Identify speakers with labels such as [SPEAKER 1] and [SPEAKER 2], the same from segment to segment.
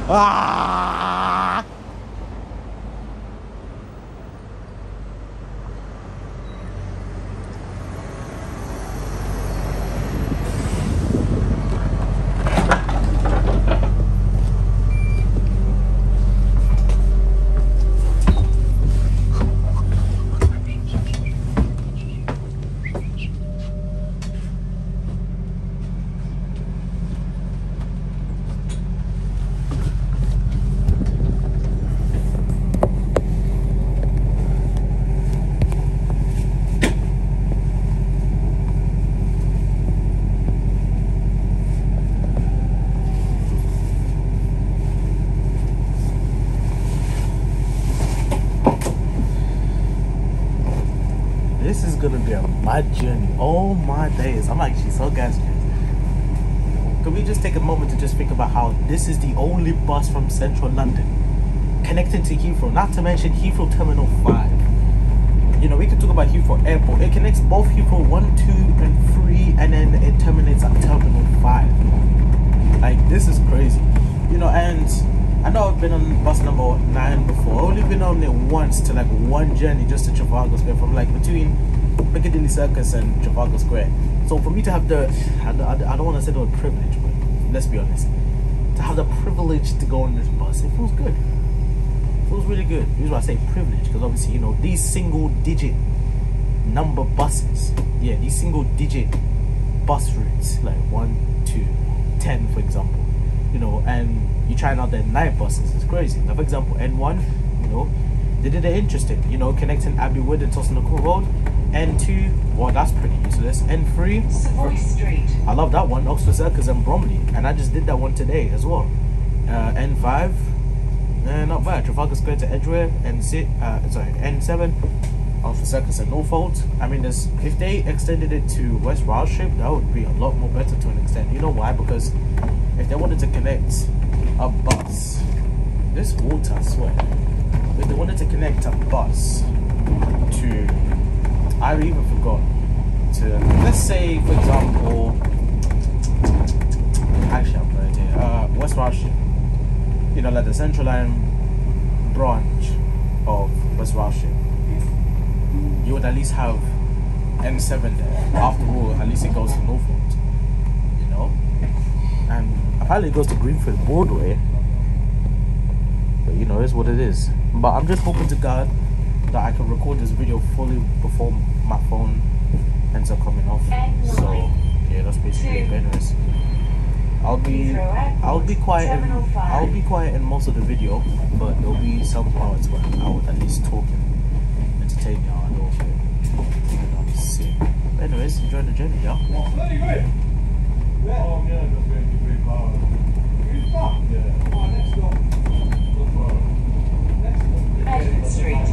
[SPEAKER 1] Ah! This is gonna be a mad journey. Oh my days. I'm actually so gassed. Can we just take a moment to just think about how this is the only bus from central London connecting to Heathrow, not to mention Heathrow Terminal 5. You know, we could talk about Heathrow Airport. It connects both Heathrow 1, 2, and 3, and then it terminates at Terminal 5. Like, this is crazy. You know, and I know I've been on bus number 9 before. I've only been on it once to like one journey just to Trafalgar Square, from like between Piccadilly Circus and Trafalgar Square. So for me to have the, I don't want to say the word privilege, but let's be honest, to have the privilege to go on this bus, it feels good. It feels really good. Here's why I say privilege, because obviously, you know, these single digit number buses, yeah, these single digit bus routes, like 1, 2, 10 for example, you know, and you trying out their night buses, it's crazy. Now for example, N1, you know, they did it interesting, you know, connecting Abbey Wood and Tottenham Court Road. N2, well, that's pretty useless. N3,
[SPEAKER 2] Savoy Street,
[SPEAKER 1] I love that one, Oxford Circus and Bromley, and I just did that one today as well. N5, not bad. Trafalgar Square to Edgware. N7, Oxford Circus and Norfolk. I mean, there's, if they extended it to West Rowship, that would be a lot more better to an extent. You know why? Because if they wanted to connect a bus, this water, I swear, if they wanted to connect a bus to, I even forgot, to, let's say for example, actually I'm right here, West Rowship, you know, like the Central Line branch of West Rowship, you would at least have N7 there. After all, at least it goes to Norfolk, you know, and apparently it goes to Greenfield Broadway, but you know, it's what it is. But I'm just hoping to God that I can record this video fully before my phone ends up coming off. So yeah, that's basically it. Anyways, I'll be quiet in most of the video, but there'll be some parts where I would at least talk and entertain y'all a little bit. Anyways, enjoy the journey, y'all.
[SPEAKER 2] Bedford Street,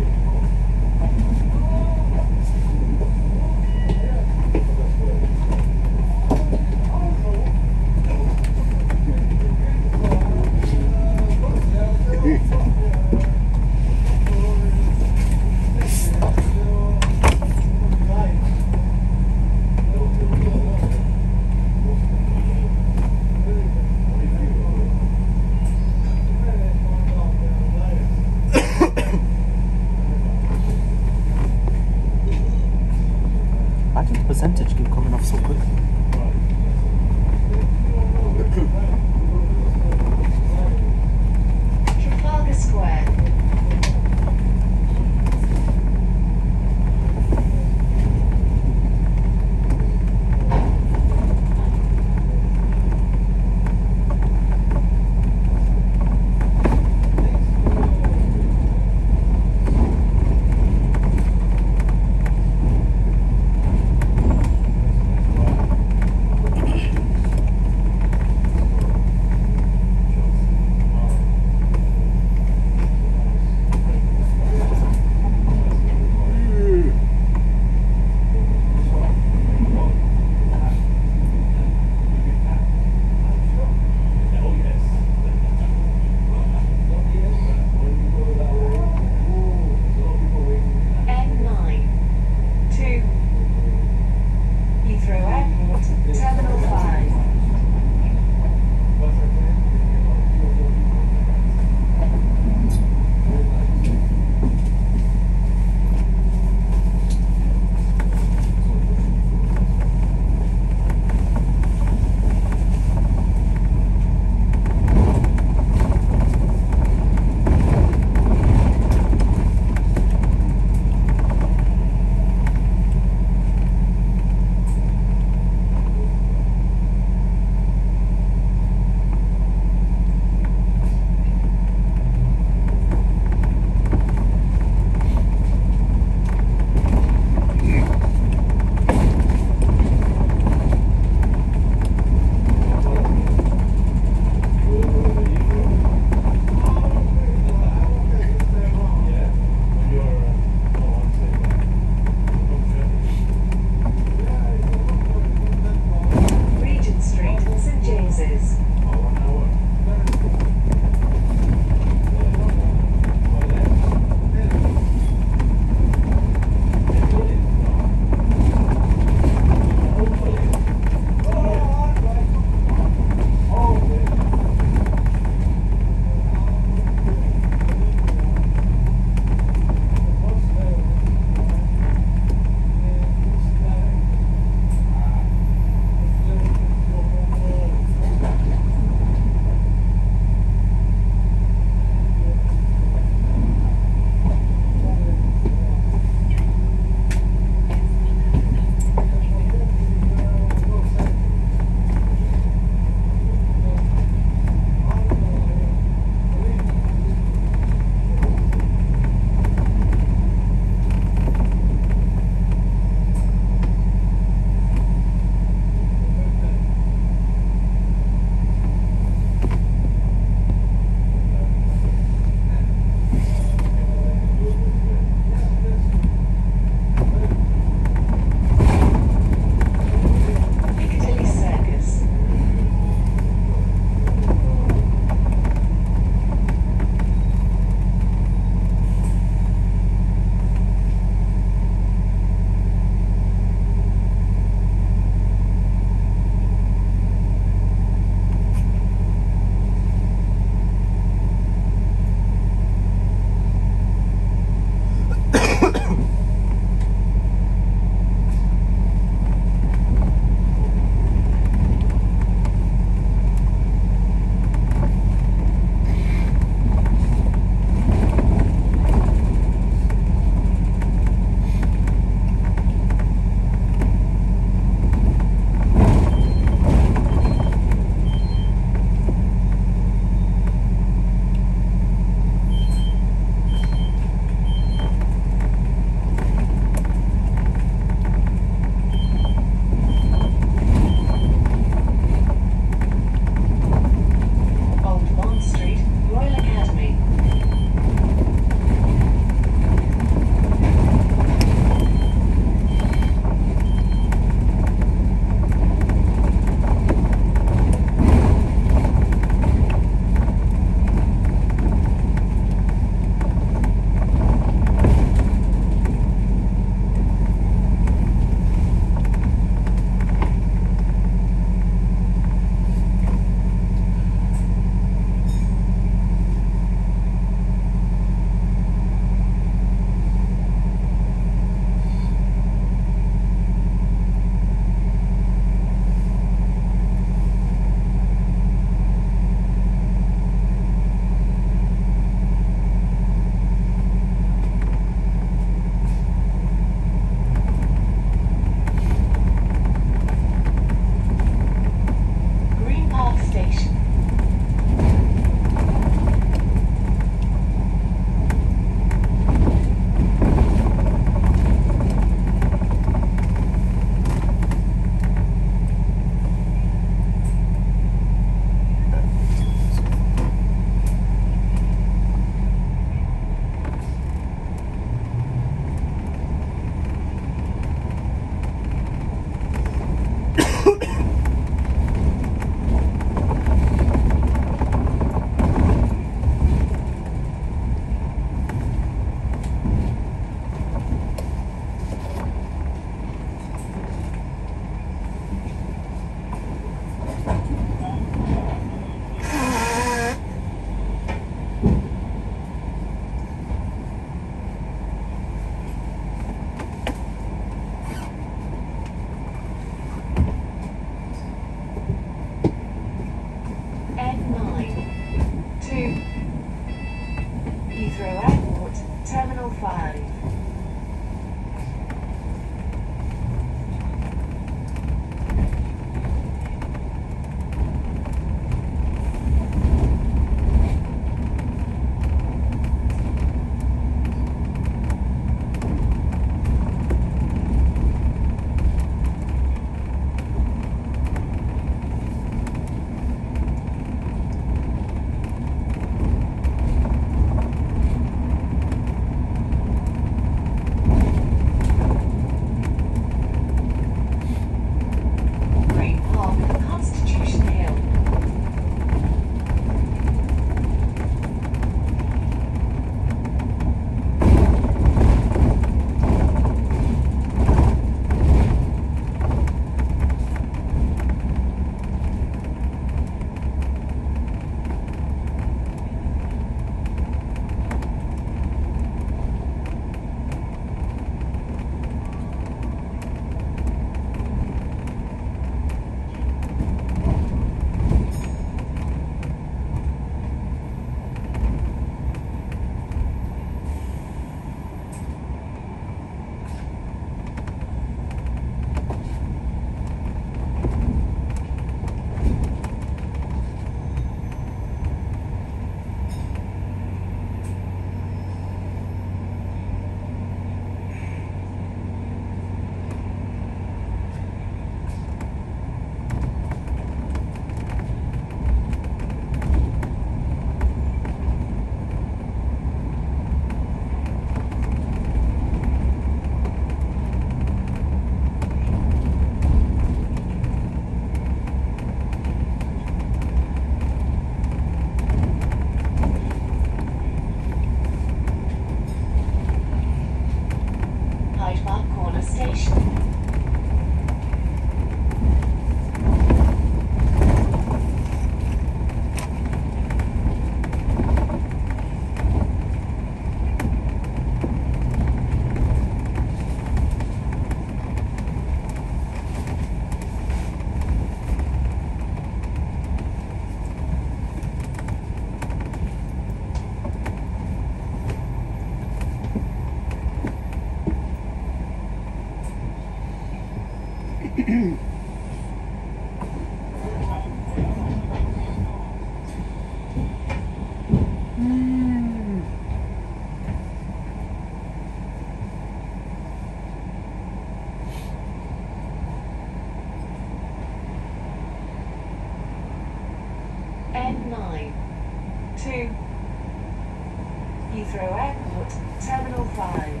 [SPEAKER 2] N9 to Heathrow Airport, Terminal 5.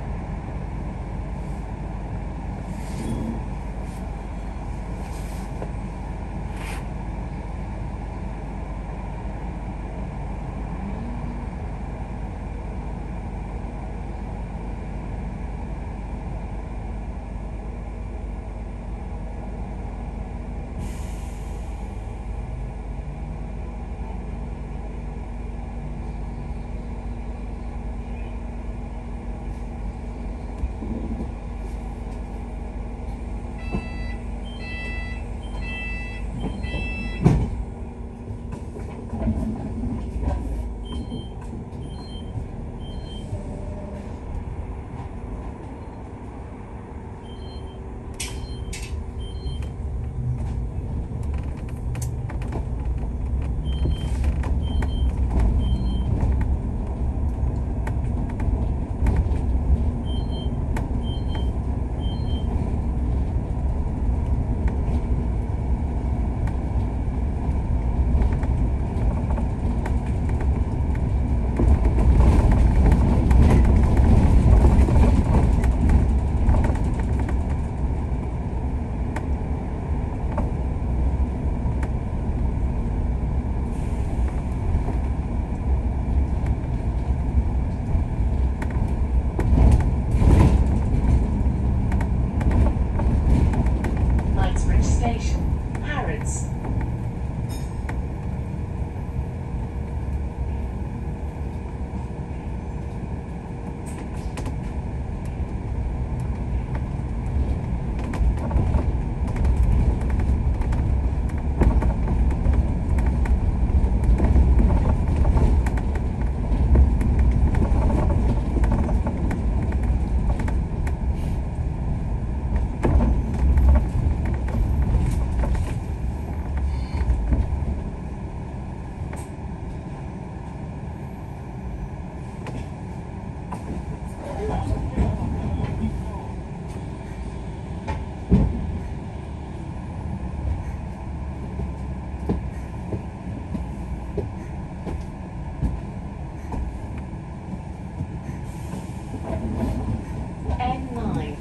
[SPEAKER 2] N9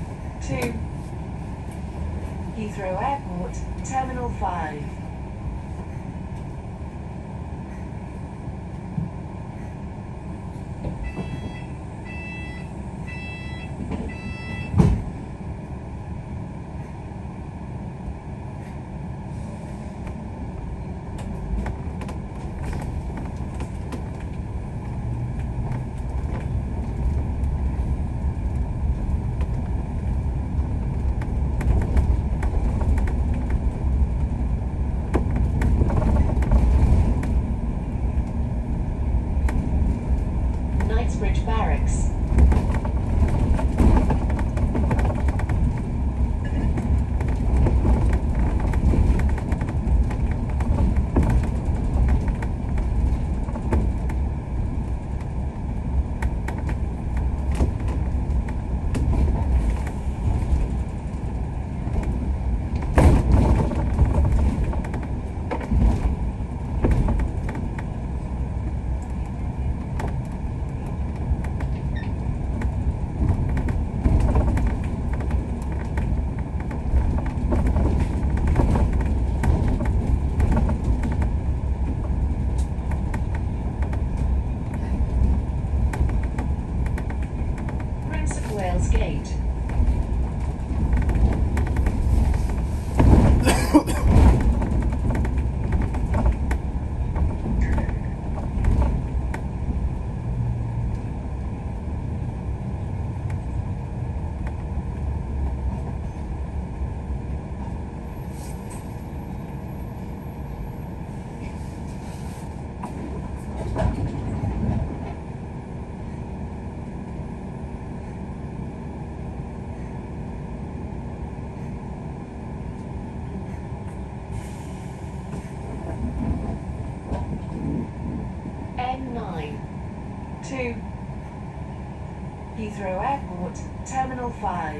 [SPEAKER 2] to Heathrow Airport, Terminal 5. Knightsbridge Barracks. Wales Gate. N9 to Heathrow Airport, Terminal 5.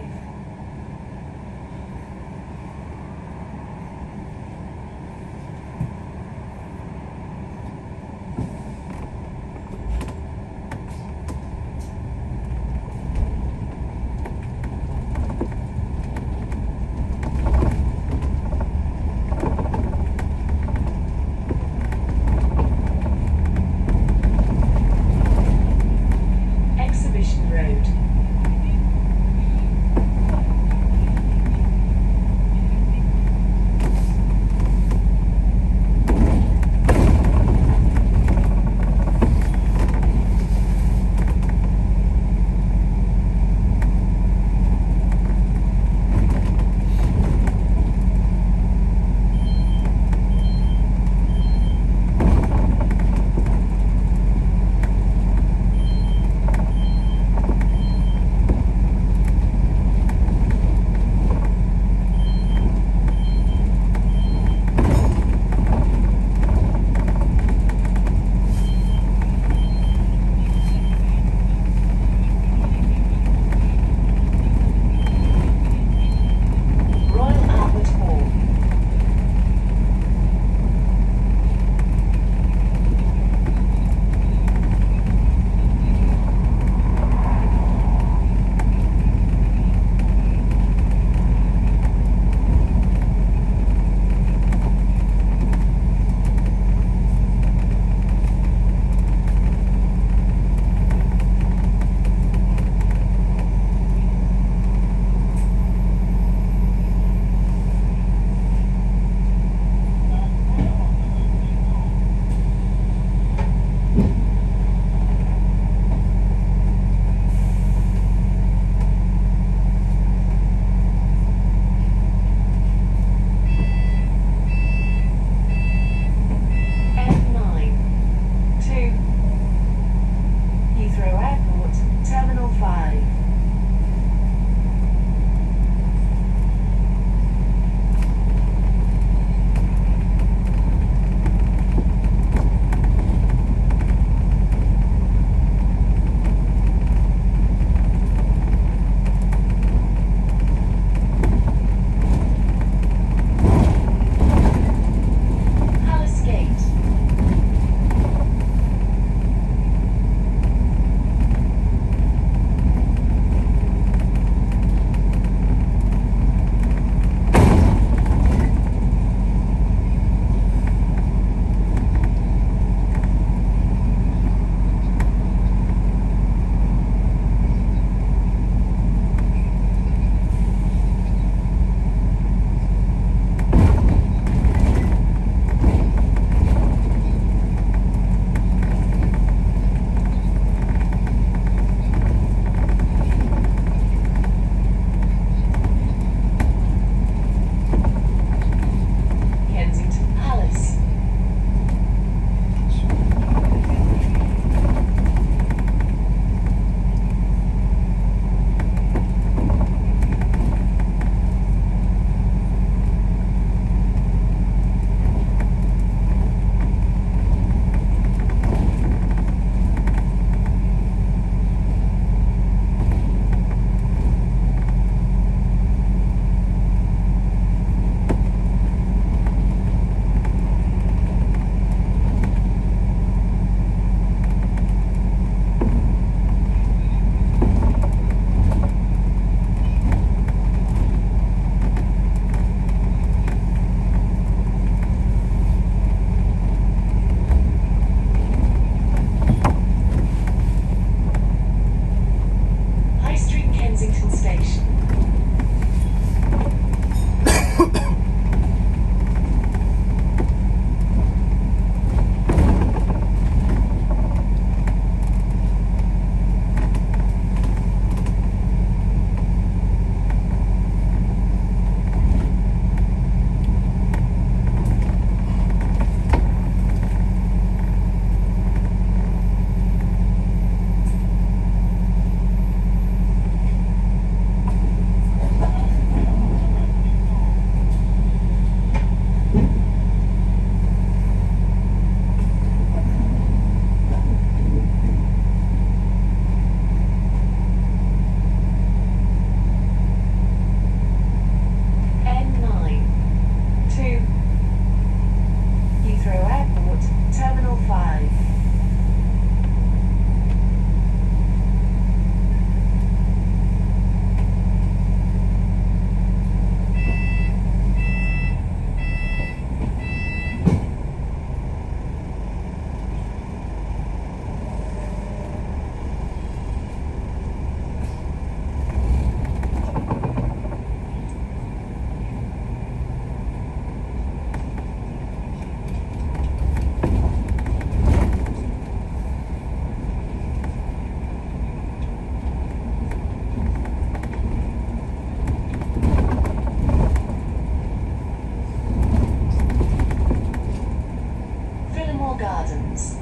[SPEAKER 2] Fillmore Gardens.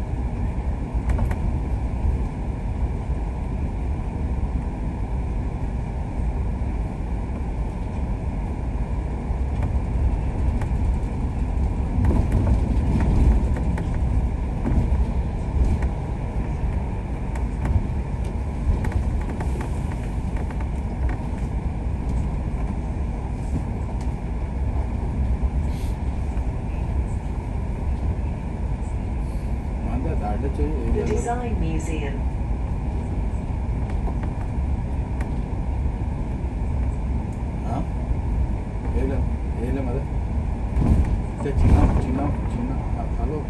[SPEAKER 2] The Design Museum.
[SPEAKER 3] Huh? Hello, mother. China. Hello.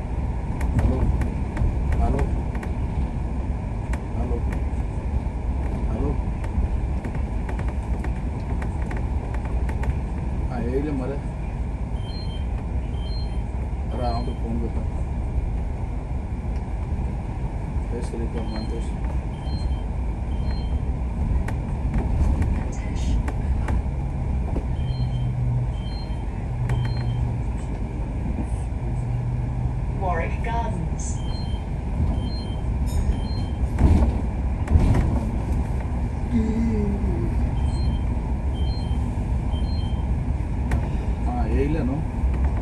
[SPEAKER 3] Hello, mother. Around the phone with her.
[SPEAKER 2] Warwick Gardens.
[SPEAKER 3] येईल ना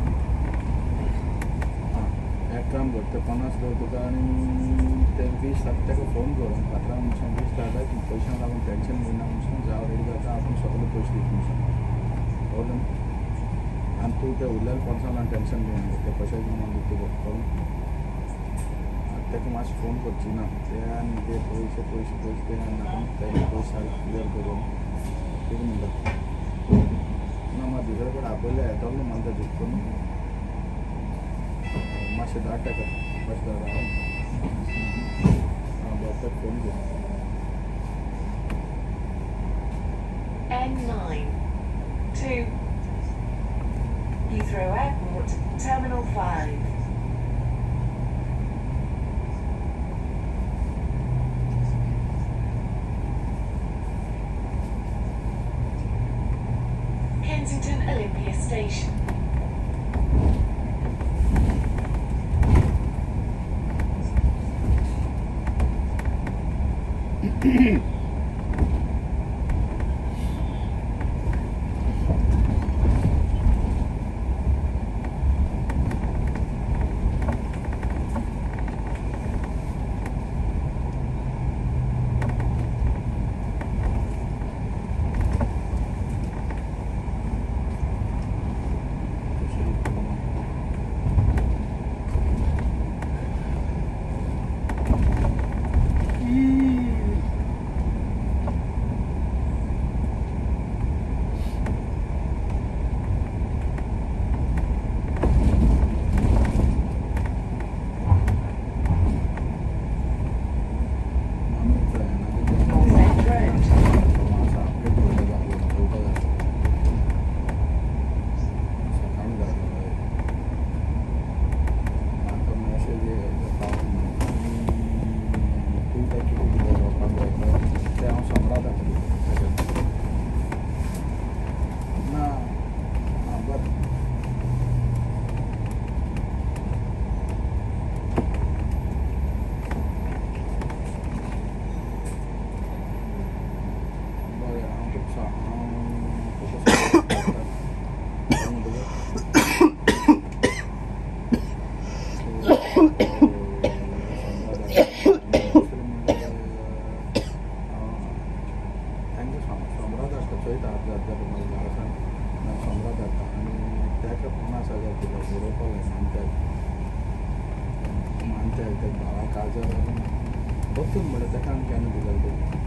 [SPEAKER 3] एक काम करते 50 तुका आणि ते 20 phone करून 15 निमिषां 20 जाता की पैशां लागून टेन्शन घेना म्हणून जाव रेडी जाता आपण स्वतःला पैसे दिवचे म्हणून आणि तू त्या उरलेल्या पर्सनला टेन्शन घेना ते पैशाची म्हणून दिते करून ताका मातशें फोन करची ना ते आनी ते पैसे ते आपण ते पैसा क्लियर करून कितें म्हणटा ना म्हाका दुसरे कडेन आपयले येतलो म्हणटा दिसतो मातशें 10% मातशें बस फोन कर
[SPEAKER 2] N9 to Heathrow Airport, Terminal 5. Kensington Olympia Station. Both of them can be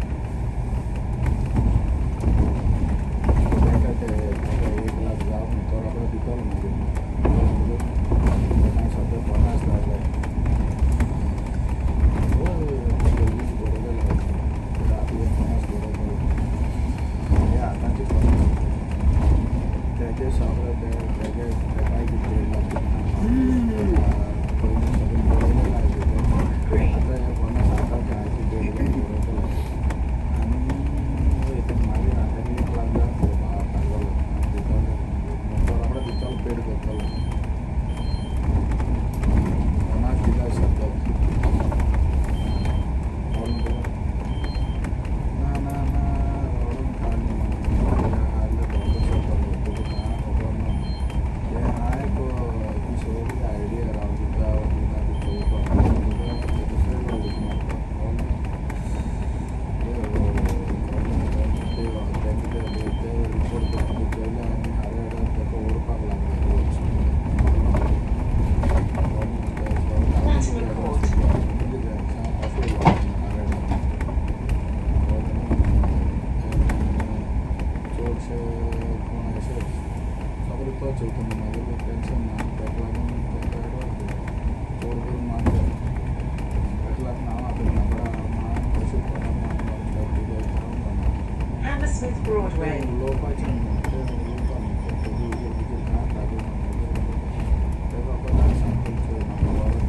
[SPEAKER 2] Broadway.
[SPEAKER 3] lupa cuma lupa jadi bikin kata tuh tapi apa dah sampai ke nama orang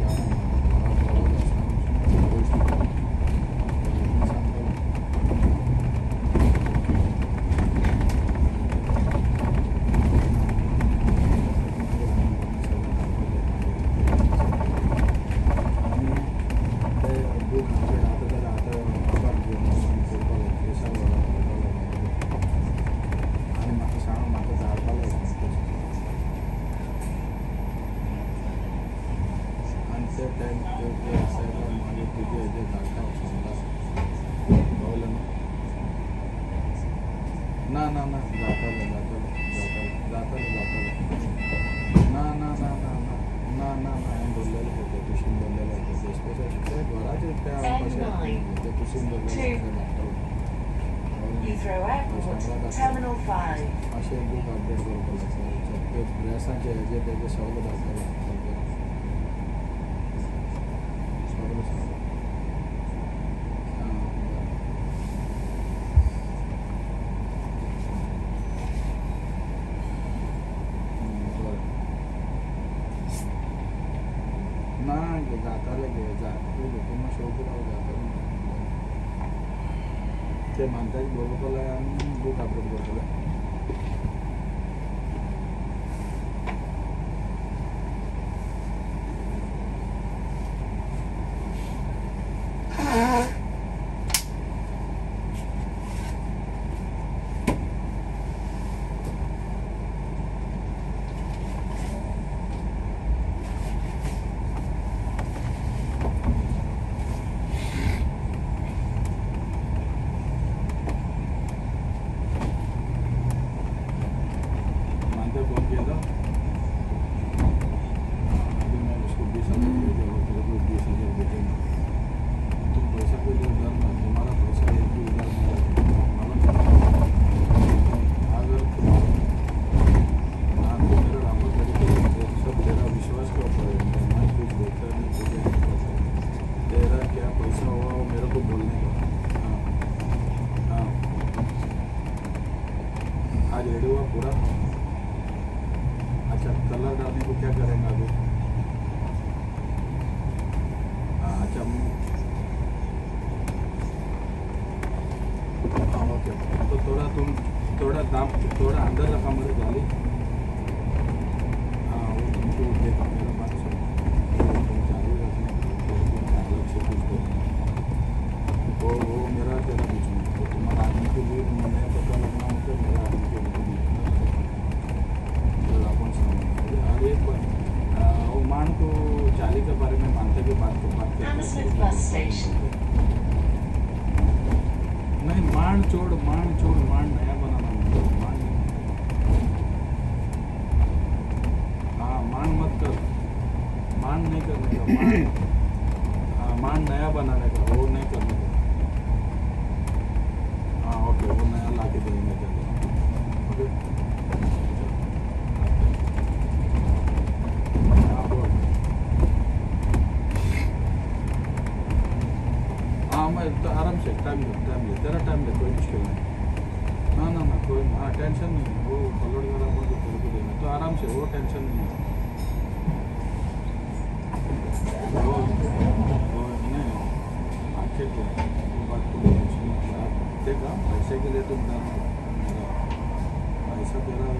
[SPEAKER 2] Heathrow Airport, Terminal 5.
[SPEAKER 3] असे book update करतो ते प्रयासांचे जे त्याचे सवलत असतात ना जाताले लोकांना शोक जाता ते म्हणतात बरोबर बुक अपडेट करतो आज रेडी हुआ पूरा। अच्छा कलर डालने को क्या करेंगे अभी? अच्छा हाँ ओके, तो थोड़ा दाम थोड़ा अंदर रखा मुझे गाली। हाँ वो तुमको देखा मेरा बात सुन, तुम चालू रखने अलग से कुछ दो वो मेरा तेरा बीच में तो तुम्हारा आदमी के लिए मैंने पता लगना हो तो मेरा आदमी के लिए अपन समझ। और एक वो मान को जाली के बारे में मानते के बात करते नहीं मान छोड़ मान नया बनाना मान हाँ मान मत कर, मान नहीं करने का मान हाँ मान नया बनाने का वो नहीं करने का। हाँ ओके वो नया ला के देंगे ओके। हाँ मैं तो आराम से टाइम ले तेरा टाइम ले, कोई मुश्किल नहीं। ना कोई हाँ टेंशन नहीं है, वो कलर वगैरह को तेरे को देना तो आराम से, वो टेंशन नहीं है। वो नहीं आखे को बात को कुछ नहीं देखा पैसे के लिए तुम पैसा तेरा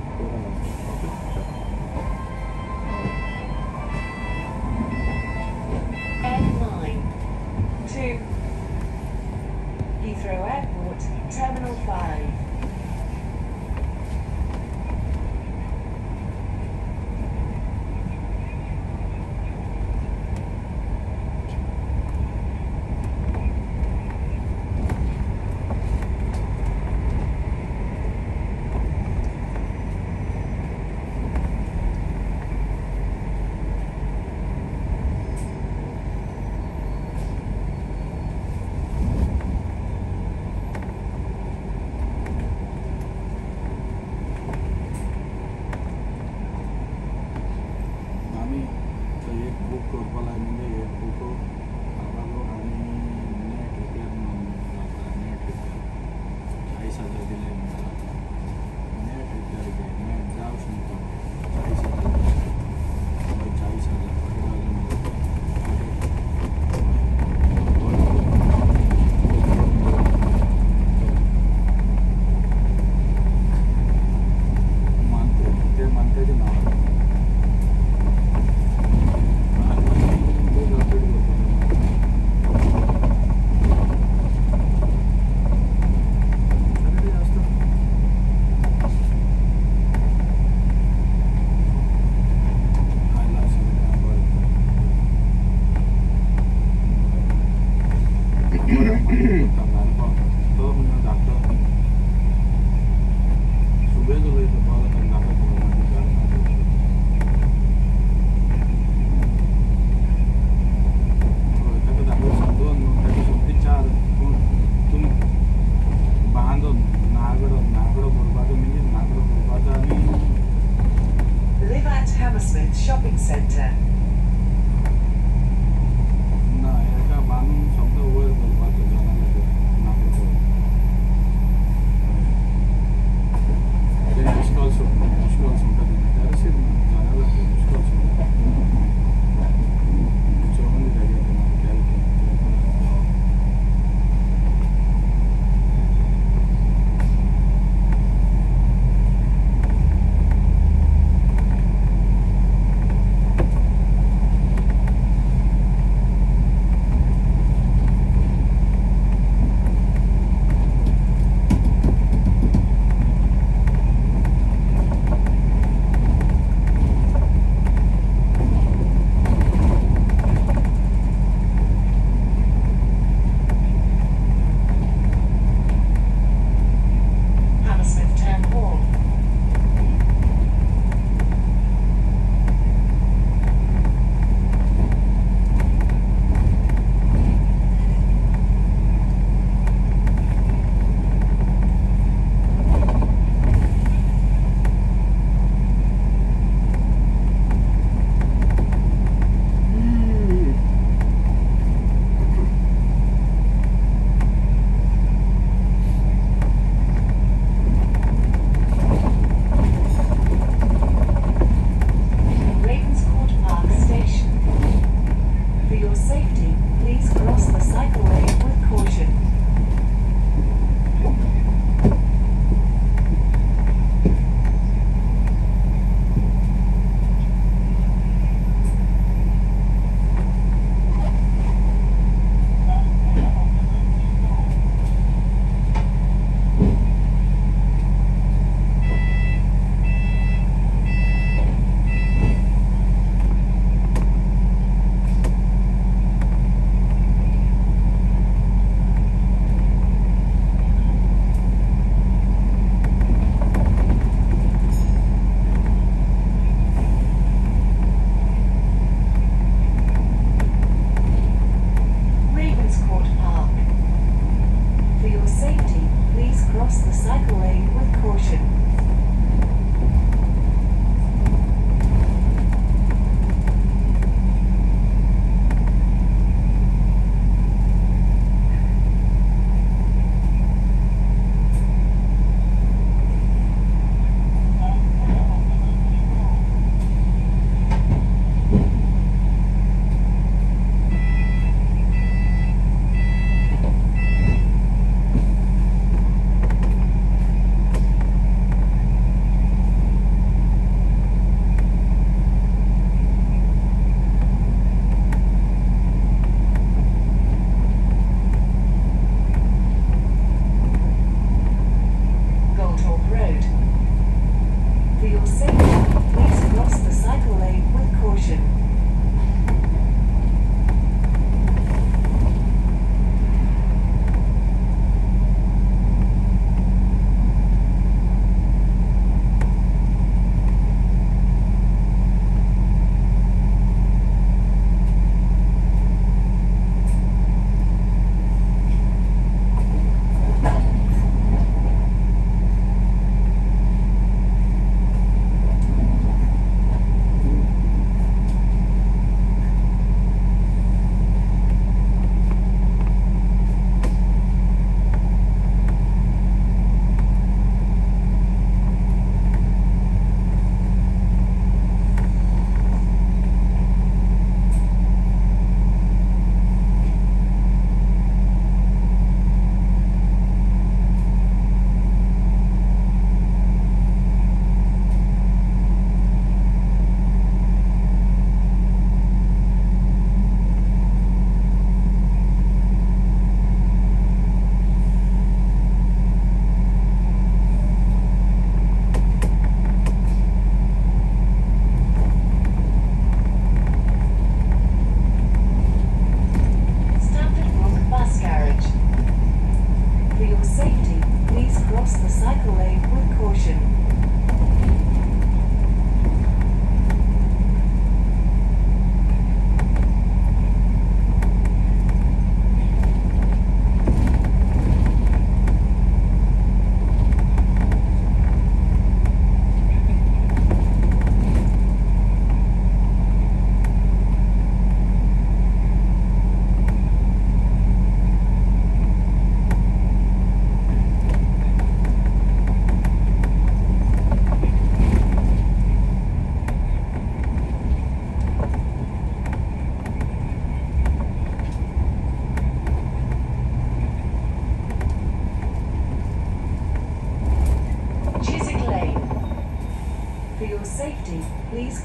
[SPEAKER 2] N9 to Heathrow Airport, Terminal 5.
[SPEAKER 3] También todo mundo adaptó. Sube yo le digo todo el dato como más claro. Pero esta que dato son todo no que son pichar तुम bajando Nagaro Boulevard में Nagaro Boulevard में
[SPEAKER 2] Live at Hammersmith Shopping Centre.
[SPEAKER 3] ना ऐसा बानू शब्द हुए बोलबात जाना लगे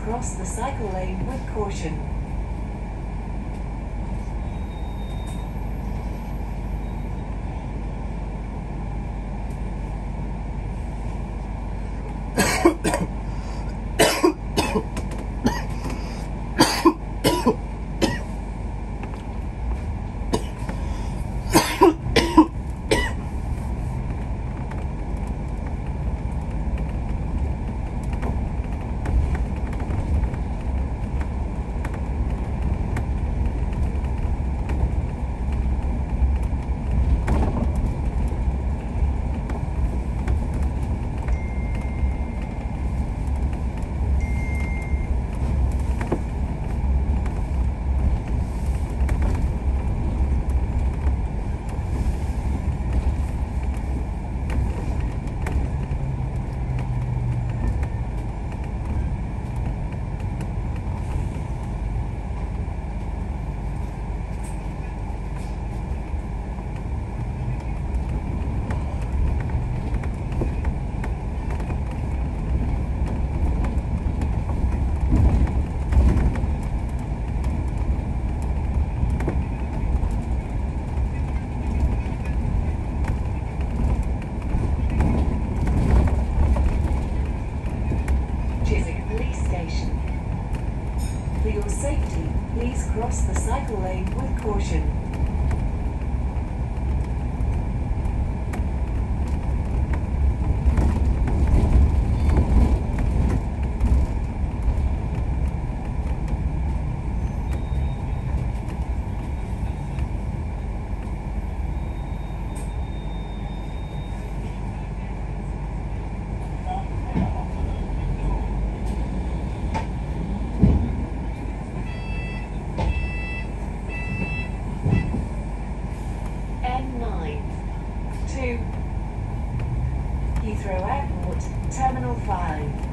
[SPEAKER 2] cross the cycle lane with caution. For your safety, please cross the cycle lane with caution. to Heathrow Airport, Terminal 5.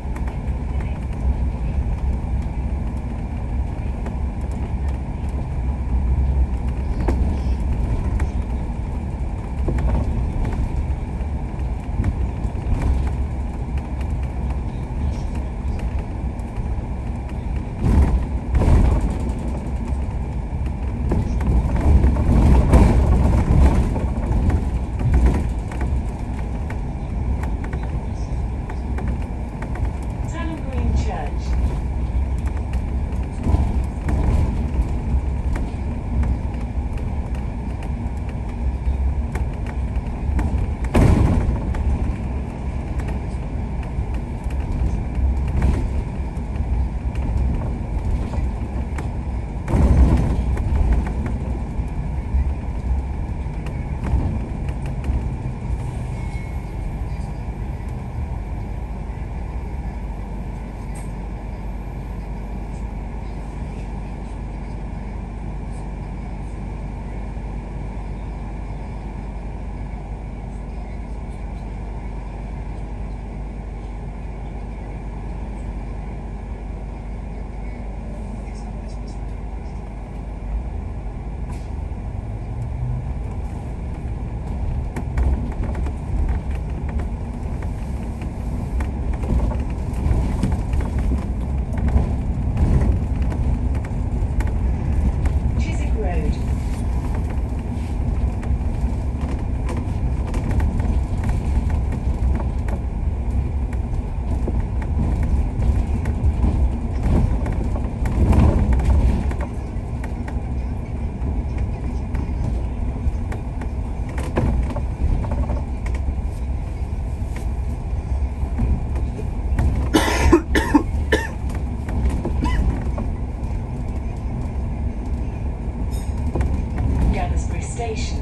[SPEAKER 2] Station.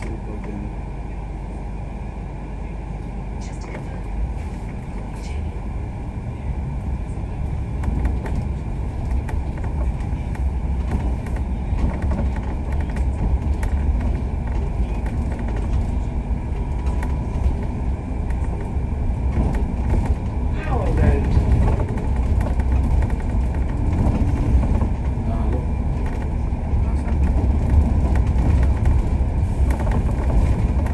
[SPEAKER 3] Continue.
[SPEAKER 2] Just to confirm. Continue. Power Road.
[SPEAKER 3] Halo. Hasan.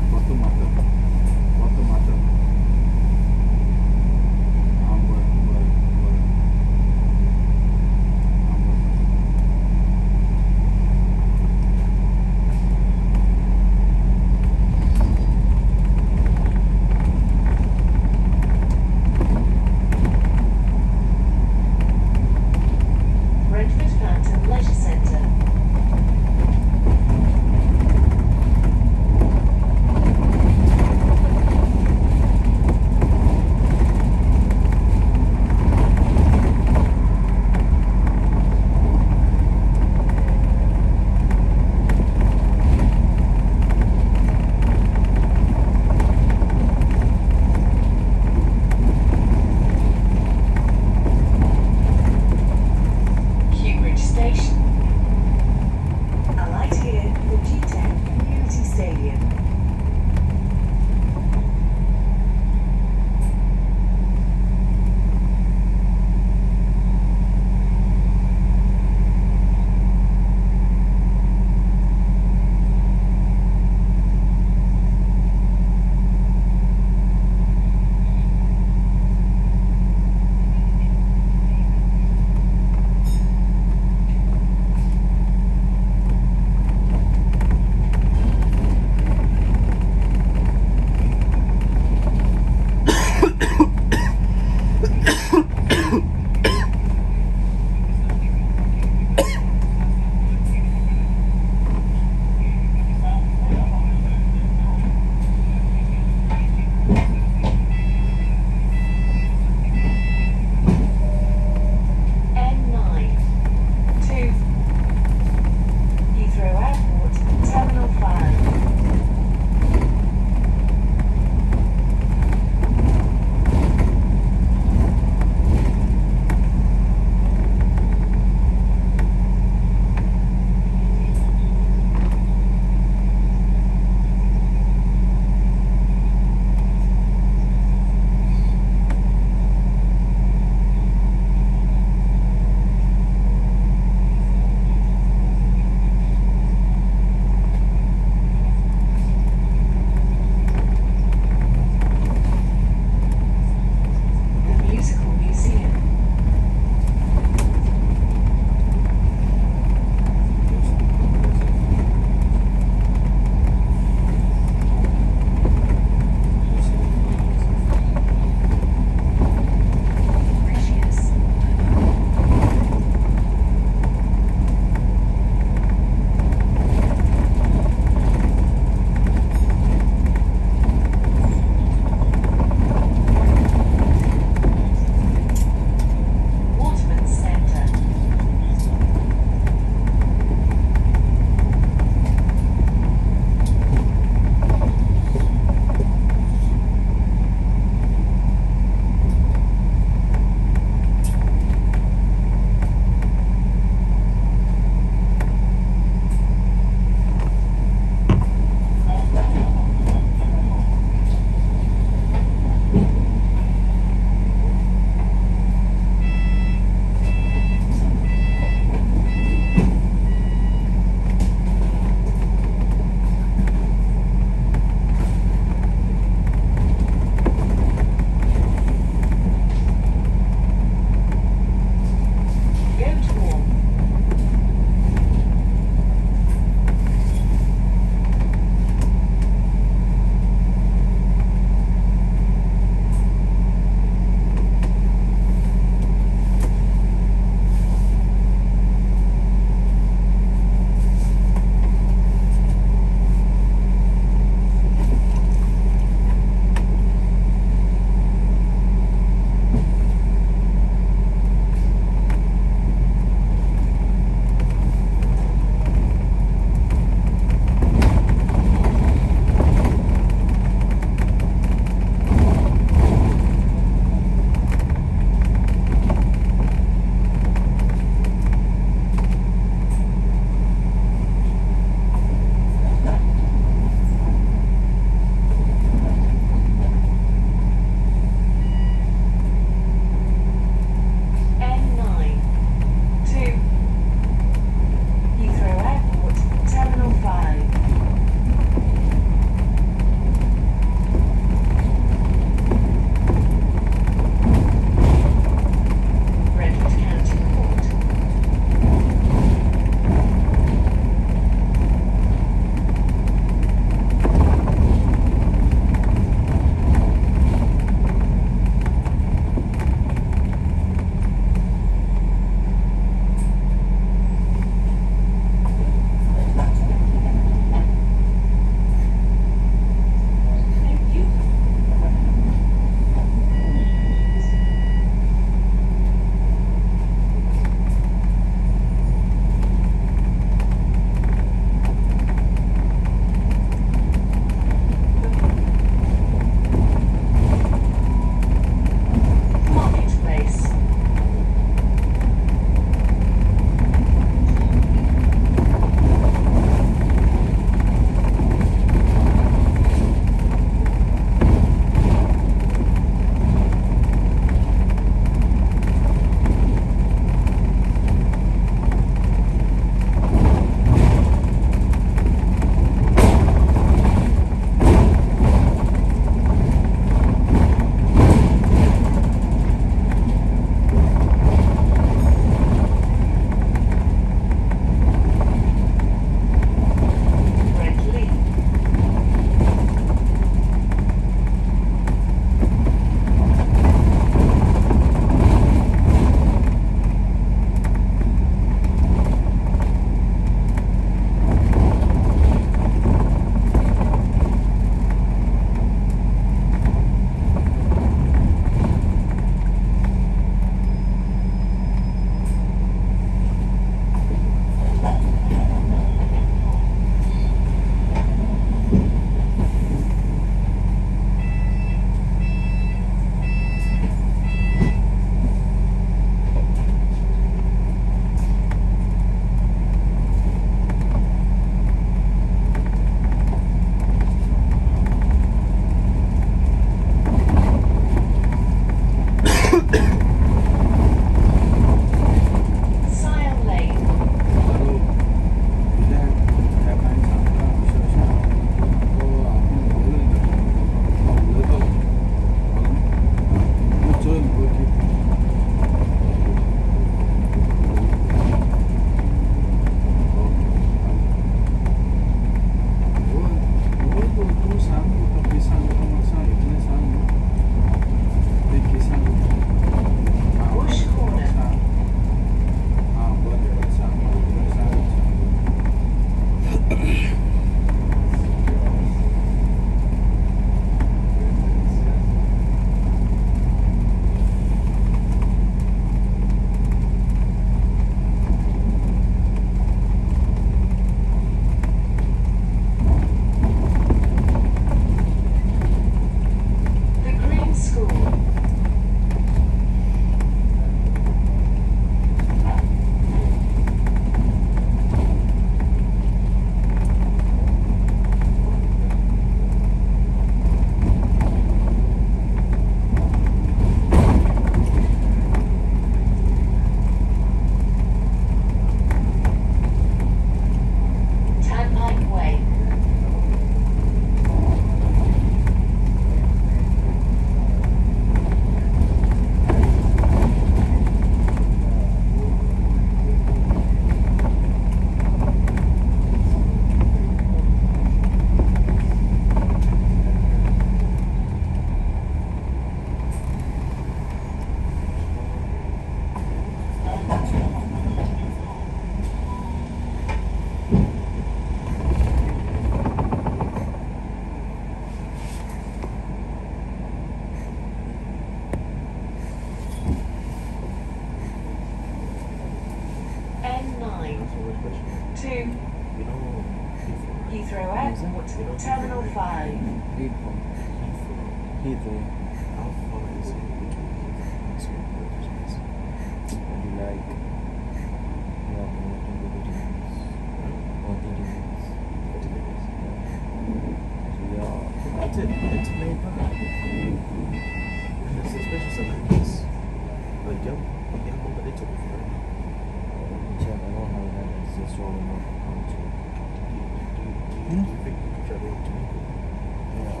[SPEAKER 2] Heathrow Airport, Terminal 5.
[SPEAKER 3] Heathrow. Heathrow.
[SPEAKER 1] How far is it between Heathrow and Singapore?
[SPEAKER 3] What do you like? Yeah, I'm going to go to or 30 minutes.
[SPEAKER 1] 30 minutes.
[SPEAKER 3] Yeah.
[SPEAKER 1] It's laid back. And it's especially something like this. Like, young but they took it for it.
[SPEAKER 3] Check, I don't have that. It's just rolling off the country.
[SPEAKER 1] Do you think you could travel to Jamaica?
[SPEAKER 3] Yeah.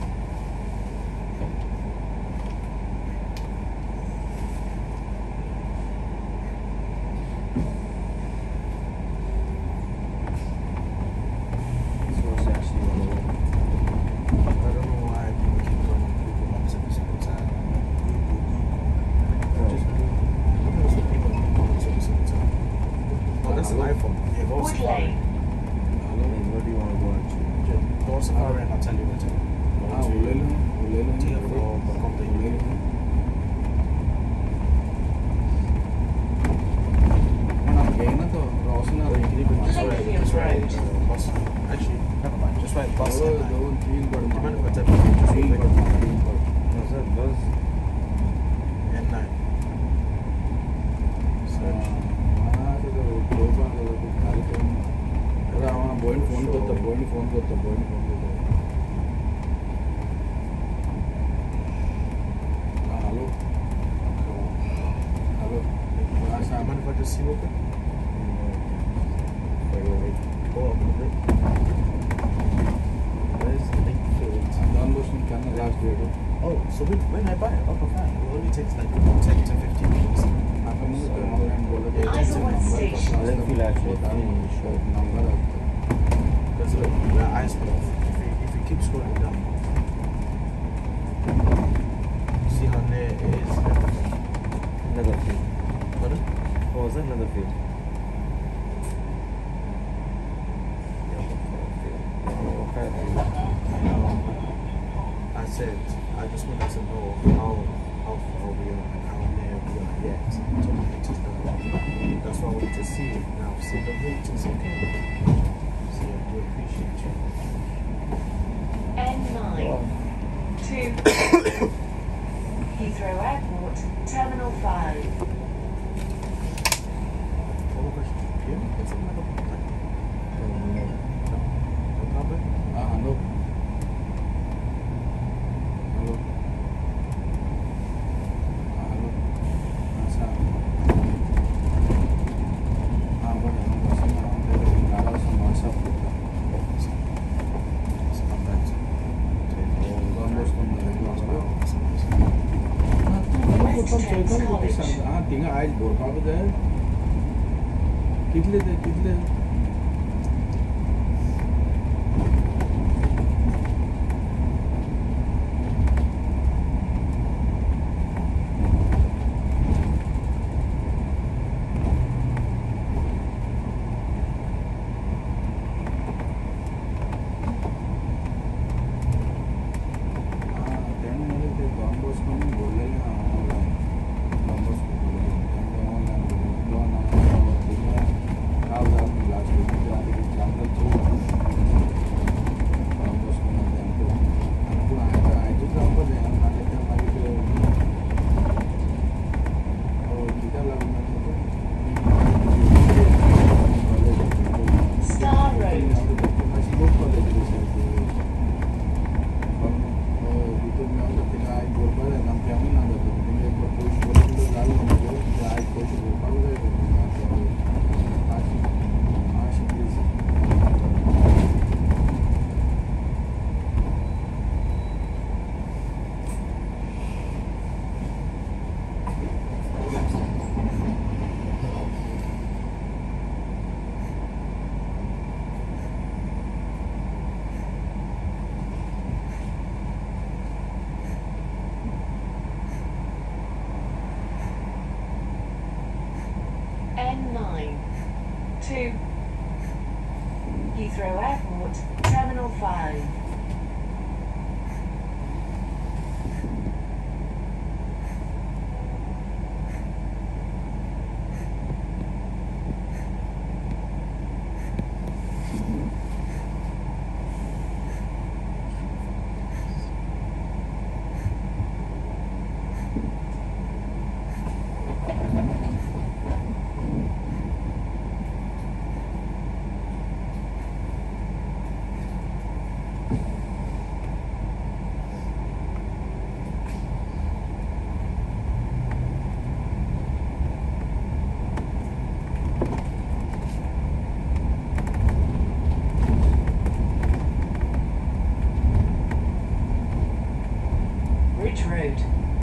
[SPEAKER 3] So it's actually on the way.
[SPEAKER 1] I don't know why people keep going on Google Maps every single time. Just Google. Look at what people on Google Maps every single time. Oh, that's an iPhone. Yeah, go on
[SPEAKER 2] Wood
[SPEAKER 1] Safari.
[SPEAKER 2] Lane.
[SPEAKER 3] Hey, where do you want to go actually?
[SPEAKER 1] Just go on Safari and I'll tell you where to go.
[SPEAKER 3] Ah, Ulelu. Ulelu.
[SPEAKER 1] TFO.com.uk.
[SPEAKER 3] మనం గైనా తో Roshan
[SPEAKER 1] Or you can even just write,
[SPEAKER 2] Lincoln Road.
[SPEAKER 1] bus. Actually, never mind. Just write bus.
[SPEAKER 3] Bus
[SPEAKER 1] headline.
[SPEAKER 3] don't feel good.
[SPEAKER 1] Do you mind if I type it in? Just
[SPEAKER 3] Feel
[SPEAKER 1] real
[SPEAKER 3] good.
[SPEAKER 1] quick.
[SPEAKER 3] Feel good. No sir, bus.
[SPEAKER 1] N9. Search.
[SPEAKER 3] बोइंग phone करता hello hello
[SPEAKER 1] Mind if I just see real quick? Go up a bit. Where's Lakefield?
[SPEAKER 3] डन Boston can last date
[SPEAKER 1] Oh, so when I buy it, okay, fine. It only takes like 10 to 15 minutes.
[SPEAKER 3] आता मुझे तो online बोला
[SPEAKER 1] Yeah,
[SPEAKER 3] था
[SPEAKER 2] Isleworth Station.
[SPEAKER 3] Lakefield actually number
[SPEAKER 1] Because look, where I spell, if you keep scrolling down, see how near it is.
[SPEAKER 3] another field.
[SPEAKER 1] Pardon?
[SPEAKER 3] Oh, was that another field?
[SPEAKER 1] I said, I just wanted to know how far we are and how near we are yet to the latest development. That's why I wanted to see it. Now, see the rate is okay. So I do appreciate you.
[SPEAKER 2] N9 to Heathrow Airport, Terminal 5.
[SPEAKER 1] One more question. Yeah, it's another like, no problem.
[SPEAKER 3] Hello hello hello अच्छा हाँ बड़े हम बस में हम तेरे गाड़ा से व्हाट्सएप करता
[SPEAKER 1] So come back to
[SPEAKER 3] डन बोस्टन हाँ तिंगा आज बोर पाव जाए कितले
[SPEAKER 2] Road.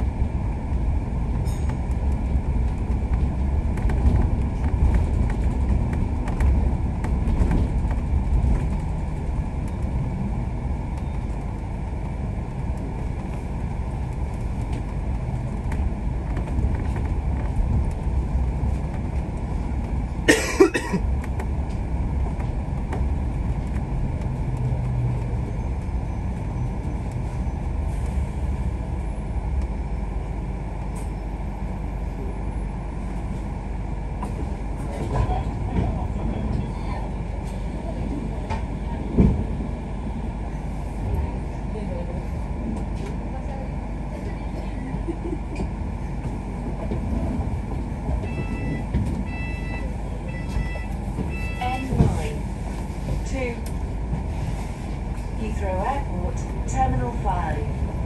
[SPEAKER 2] N9 to Heathrow Airport, Terminal 5.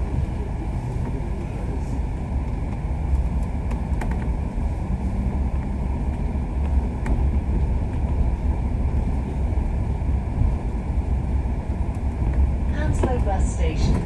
[SPEAKER 2] Hounslow Bus Station.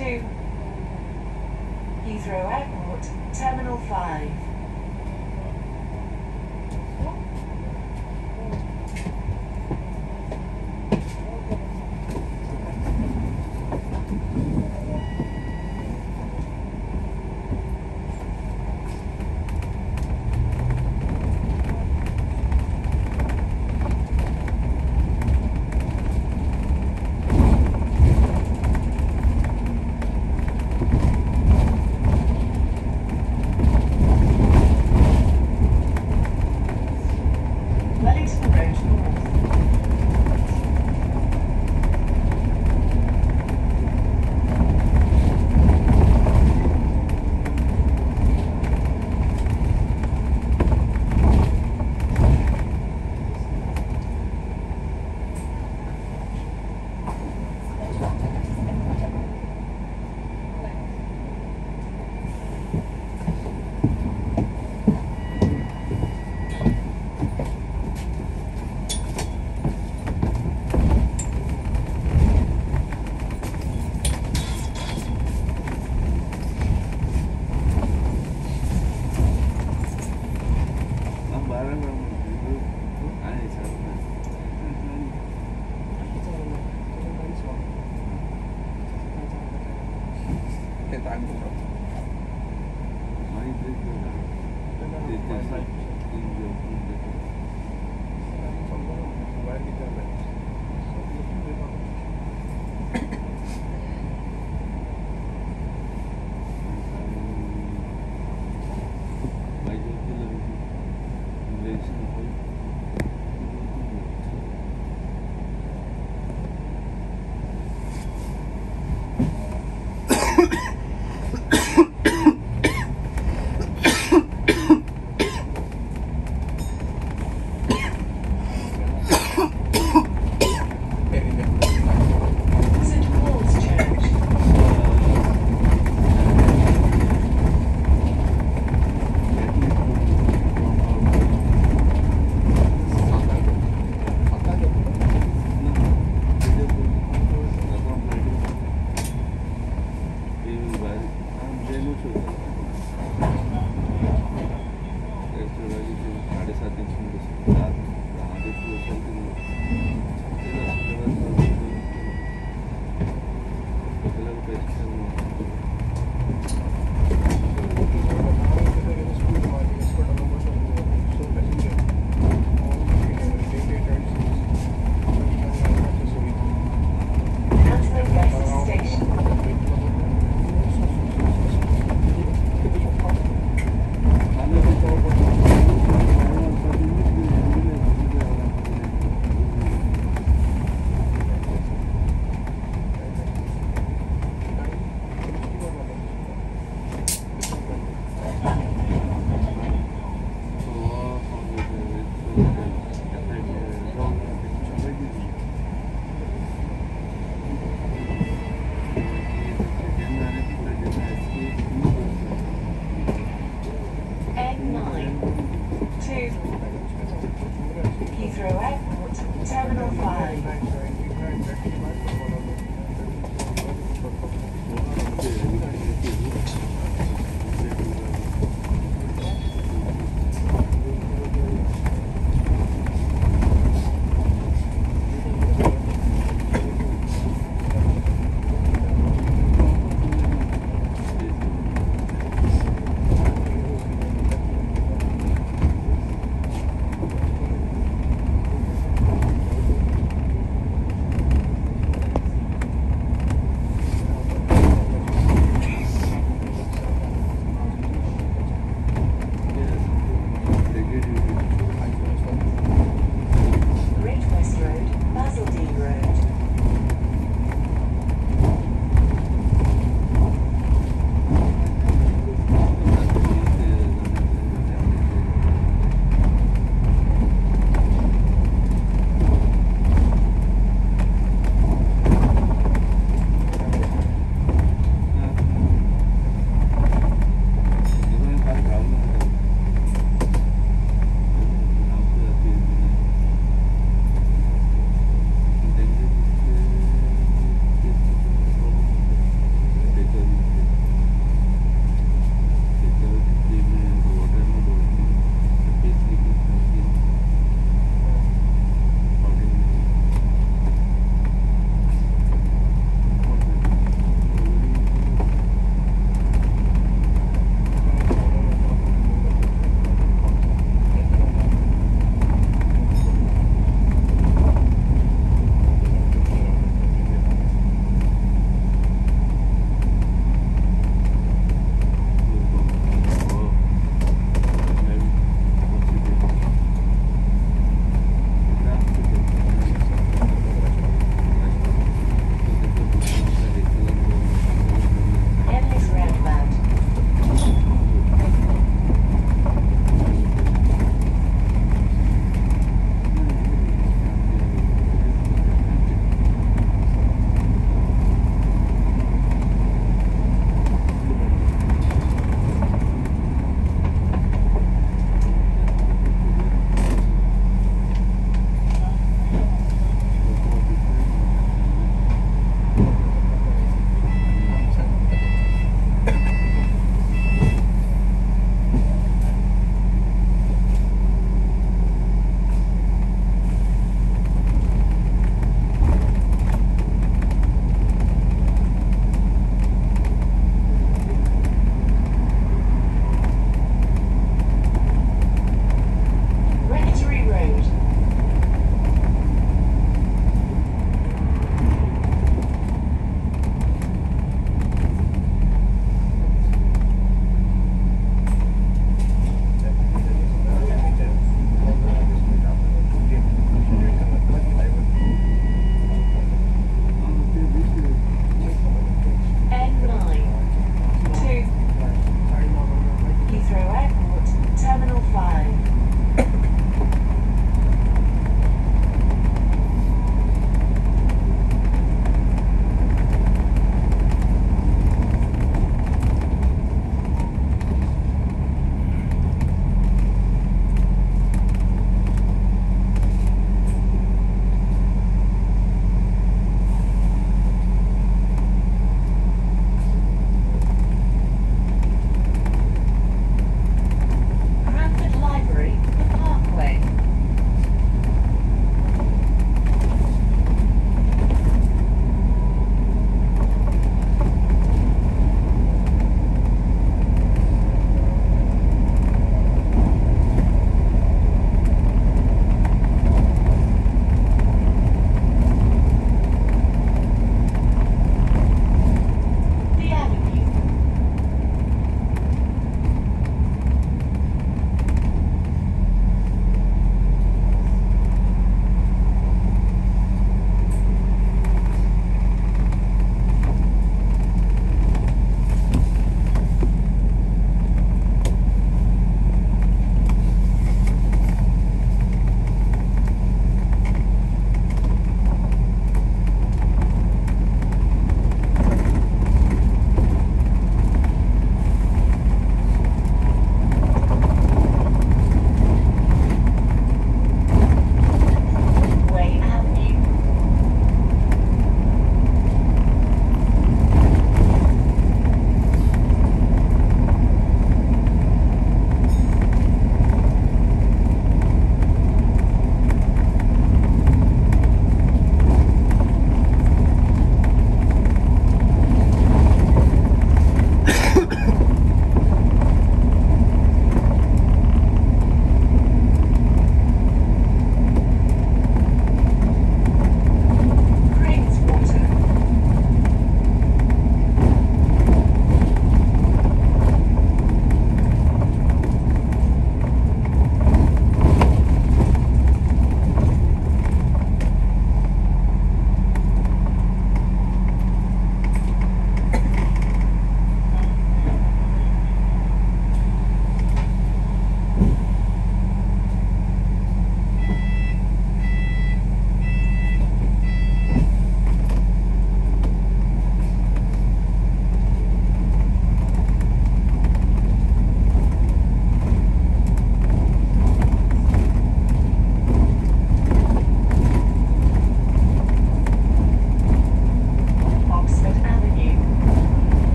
[SPEAKER 2] to Heathrow Airport, Terminal 5. Wellington Road North.
[SPEAKER 4] Ang barang orang itu aneh sana.
[SPEAKER 3] Kita angkut bro.
[SPEAKER 4] Mari kita. Kita tinggal